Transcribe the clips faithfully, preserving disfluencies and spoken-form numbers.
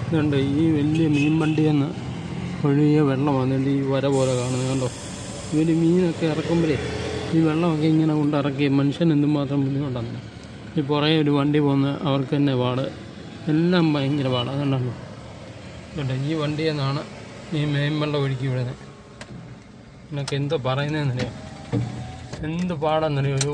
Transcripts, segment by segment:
ഇതുണ്ട് ഈ വലിയ മീൻ വണ്ടിയെന്ന് ഒഴുകിയ വെള്ളം വന്നിട്ട് ഈ വര പോലെ കാണുന്നത് കണ്ടോ. ഇവർ മീനൊക്കെ ഇറക്കുമ്പോഴേ ഈ വെള്ളമൊക്കെ ഇങ്ങനെ കൊണ്ടിറക്കി മനുഷ്യൻ എന്തുമാത്രം ബുദ്ധിമുട്ടാണ്. ഈ പുറകെ ഒരു വണ്ടി പോകുന്ന അവർക്ക് തന്നെ പാട്, എല്ലാം ഭയങ്കര പാടാണ്. അതുകൊണ്ടല്ലോ കേട്ടോ ഈ വണ്ടിയിൽ നിന്നാണ് ഈ മീൻ വെള്ളം ഒഴുക്കി വിടുന്നത്. എന്നൊക്കെ എന്തോ പറയുന്നതെന്നറിയാം, എന്ത് പാടാന്നറിയോ. ഒരു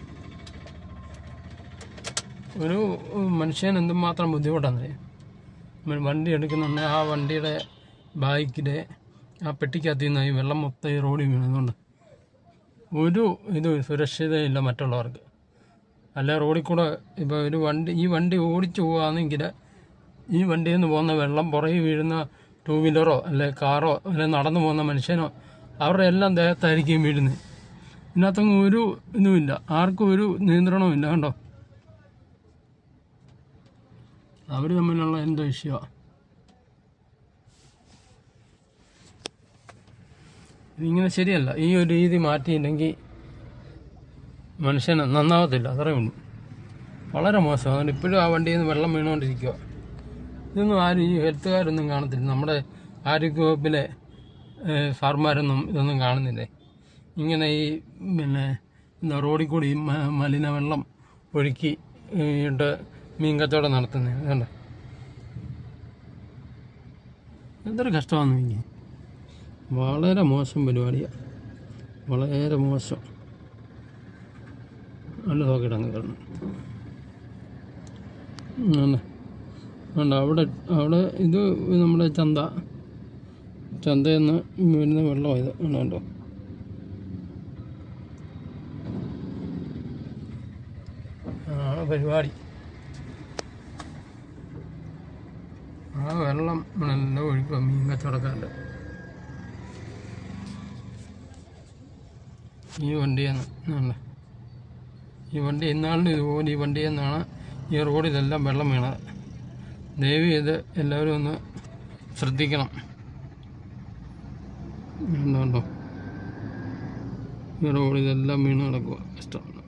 ഒരു മനുഷ്യൻ എന്തുമാത്രം ബുദ്ധിമുട്ടാണെന്നറിയാം. വണ്ടി എടുക്കുന്നുണ്ട്, ആ വണ്ടിയുടെ ബാക്കിലെ ആ പെട്ടിക്കകത്ത് നിന്ന് ഈ വെള്ളം മൊത്തം ഈ റോഡിൽ വീണതുകൊണ്ട് ഒരു ഇത് സുരക്ഷിതയില്ല മറ്റുള്ളവർക്ക്. അല്ല റോഡിൽ കൂടെ ഇപ്പോൾ ഒരു വണ്ടി ഈ വണ്ടി ഓടിച്ചു പോവുകയാണെങ്കിൽ ഈ വണ്ടിയിൽ നിന്ന് പോകുന്ന വെള്ളം പുറകെ വീഴുന്ന ടൂ വീലറോ അല്ലെ കാറോ അല്ലെ നടന്നു പോകുന്ന മനുഷ്യനോ അവരുടെ എല്ലാം ദേഹത്തായിരിക്കും വീഴുന്നത്. ഇതിനകത്തൊന്നും ഒരു ഇതുമില്ല, ആർക്കും ഒരു നിയന്ത്രണവും ഇല്ല. കണ്ടോ അവർ തമ്മിലുള്ള എന്തോ വിഷയമാണ്. ഇതിങ്ങനെ ശരിയല്ല. ഈ ഒരു രീതി മാറ്റിയില്ലെങ്കിൽ മനുഷ്യന് നന്നാവത്തില്ല, അത്രയേ ഉള്ളൂ. വളരെ മോശം. അതുകൊണ്ട് ഇപ്പോഴും ആ വണ്ടിയിൽ നിന്ന് വെള്ളം വീണുകൊണ്ടിരിക്കുക. ഇതൊന്നും ആരും ഈ ഹെൽത്തുകാരൊന്നും കാണത്തില്ല. നമ്മുടെ ആരോഗ്യവകുപ്പിലെ സാർമാരൊന്നും ഇതൊന്നും കാണുന്നില്ലേ. ഇങ്ങനെ ഈ പിന്നെ എന്താ റോഡിൽ കൂടി ഈ മലിന വെള്ളം ഒഴുക്കി ഇട്ട് മീൻ കച്ചവടം നടത്തുന്നത്. അതുകൊണ്ട് എന്തൊരു കഷ്ടമാണെന്ന് ഇങ്ങനെ. വളരെ മോശം പരിപാടിയാണ്, വളരെ മോശം. നല്ല നോക്കിയിട്ട് അങ്ങ് തരണം. ഉണ്ട് അവിടെ അവിടെ ഇത് നമ്മുടെ ചന്ത ചന്തയിൽ നിന്ന് വരുന്ന വെള്ളമാണ് ഇത്. ഉണ്ടോ ആണ് പരിപാടി. ആ വെള്ളം നല്ല ഒഴുക്കുക മീൻ കച്ചവടക്കാരുടെ. ഈ വണ്ടിയിൽ നിന്ന് ഈ വണ്ടി ഇന്നാളിന് ഇതുപോലെ ഈ വണ്ടിയിൽ നിന്നാണ് ഈ റോഡിലെല്ലാം വെള്ളം വീണത്. ദയവ് ചെയ്ത് എല്ലാവരും ഒന്ന് ശ്രദ്ധിക്കണം. എന്തുകൊണ്ടോ ഈ റോഡിലെല്ലാം വീണ് കിടക്കുക. ഇഷ്ടം